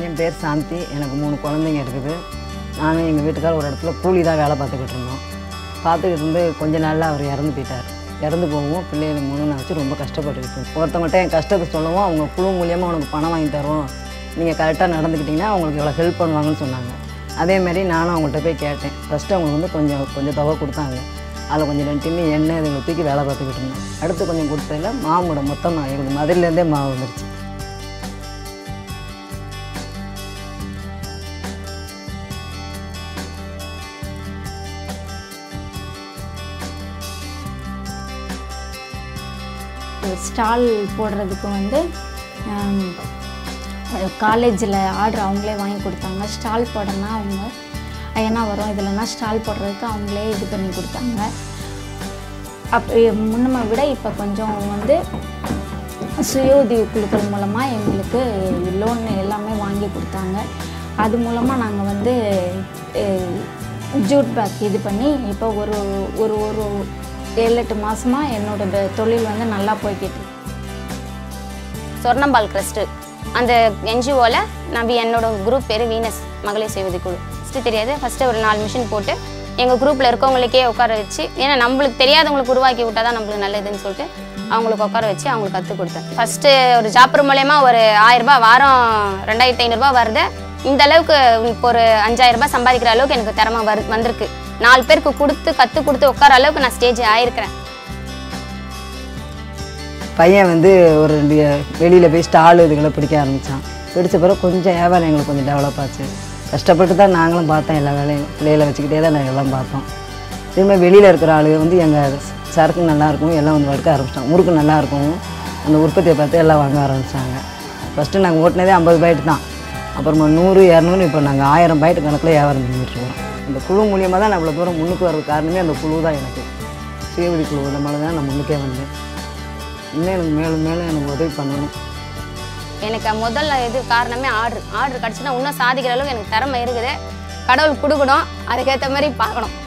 என் பேர் சாந்தி. எனக்கு 3 குழந்தைங்க இருக்குது. நானும் எங்கள் வீட்டுக்காரர் ஒரு இடத்துல கூலி தான் வேலை பார்த்துக்கிட்டு இருந்தோம். பார்த்துக்கிட்டு இருந்து கொஞ்ச நாளில் அவர் இறந்து போயிட்டார். இறந்து போகவும் பிள்ளைகளை 3 நான் வச்சு ரொம்ப கஷ்டப்பட்டுக்கிட்டு ஒருத்தவங்கள்ட்ட என் கஷ்டத்தை சொல்லவும் அவங்க குழு மூலியமாக உனக்கு பணம் வாங்கி தரோம், நீங்கள் கரெக்டாக நடந்துக்கிட்டிங்கன்னா அவங்களுக்கு இவ்வளோ ஹெல்ப் பண்ணுவாங்கன்னு சொன்னாங்க. அதேமாரி நானும் அவங்கள்ட்ட போய் கேட்டேன். ஃபஸ்ட்டு அவங்களுக்கு வந்து கொஞ்சம் தொகை கொடுத்தாங்க. அதில் கொஞ்சம் 2 டின்னு எண்ணெய் இதுங்களை தூக்கி வேலை பார்த்துக்கிட்டு இருந்தோம். அடுத்து கொஞ்சம் கொடுத்ததில் மாவோட மொத்தமாக எங்களுக்கு மதுரையிலேருந்தே மாவு வந்துருச்சு. ஸ்டால் போடுறதுக்கு வந்து காலேஜில் ஆர்டர் அவங்களே வாங்கி கொடுத்தாங்க. ஸ்டால் போடனா அவங்க ஏன்னா வரும் இதில்னா ஸ்டால் போடுறதுக்கு அவங்களே இது பண்ணி கொடுத்தாங்க. முன்னமை விட இப்போ கொஞ்சம் வந்து சுய உதவி குழுக்கள் மூலமாக எங்களுக்கு லோன் எல்லாமே வாங்கி கொடுத்தாங்க. அது மூலமாக நாங்கள் வந்து ஜூட் பேக் இது பண்ணி இப்போ ஒரு ஒரு ஒரு 7-8 மாதமாக என்னோட தொழில் வந்து நல்லா போய்கிட்டு. சொர்ணம்பால் க்ரஸ்ட்டு அந்த என்ஜிஓவில் என்னோட குரூப் பேர் வீனஸ் மகளிர் சுய உதவி குழு. ஃபஸ்ட்டு தெரியாது. ஃபஸ்ட்டு ஒரு 4 மிஷின் போட்டு எங்கள் குரூப்பில் இருக்கவங்களுக்கே உட்கார வச்சு, ஏன்னா நம்மளுக்கு தெரியாதவங்களுக்கு உருவாக்கி விட்டால் தான் நம்மளுக்கு நல்லதுன்னு சொல்லிட்டு அவங்களுக்கு உட்கார வச்சு அவங்களுக்கு கற்றுக் கொடுத்தேன். ஃபஸ்ட்டு ஒரு ஜாப்பர் மூலயமா ஒரு 1000 ரூபாய் வாரம் 2500 ரூபா வருது. இந்த அளவுக்கு இப்போ ஒரு 5000 ரூபாய் சம்பாதிக்கிற அளவுக்கு எனக்கு திறமை வந்திருக்கு. 4 பேருக்கு கற்றுக் கொடுத்து உட்கார அளவுக்கு நான் ஸ்டேஜ் ஆயிருக்கிறேன். பையன் வந்து ஒரு 2 வெளியில் போய் ஸ்டால் இதுகளை பிடிக்க ஆரம்பித்தான். பிடிச்ச பிறகு கொஞ்சம் வியாபாரம் எங்களுக்கு கொஞ்சம் டெவலப் ஆச்சு. கஷ்டப்பட்டு தான் நாங்களும் பார்த்தோம். எல்லா வேலையும் பிள்ளைகளை வச்சுக்கிட்டே தான் நாங்கள் எல்லாம் பார்த்தோம். திரும்ப வெளியில் இருக்கிற ஆளுங்க வந்து எங்கள் சரக்கு நல்லாயிருக்கும் எல்லாம் வந்து வடுக்க ஆரம்பிச்சிட்டாங்க. முறுக்கு நல்லாயிருக்கும் அந்த உற்பத்தியை பார்த்து எல்லாம் வாங்க ஆரம்பித்தாங்க. ஃபஸ்ட்டு நாங்கள் ஓட்டினதே 50 பாக்கெட் தான். அப்புறமா 100, 200 இப்போ நாங்கள் 1000 பாக்கெட் கணக்கில் வியாபாரம் பண்ணிட்டுருக்கோம். அந்த குழு மூலியமாக தான் நான் இவ்வளோ தூரம் முன்னுக்கு வர்றது காரணமே அந்த குழு தான். எனக்கு சுய உதவி குழு இந்த மாதிரி தான் நான் முன்னுக்கே வந்தேன். இன்னும் எனக்கு மேலும் எனக்கு உதவி பண்ணணும். எனக்கு முதல்ல இது காரணமே ஆர்டர் கிடச்சுன்னா இன்னும் சாதிக்கிற அளவுக்கு எனக்கு திறமை இருக்குது. கடவுள் கொடுக்கணும், அதுக்கேற்ற மாதிரி பார்க்கணும்.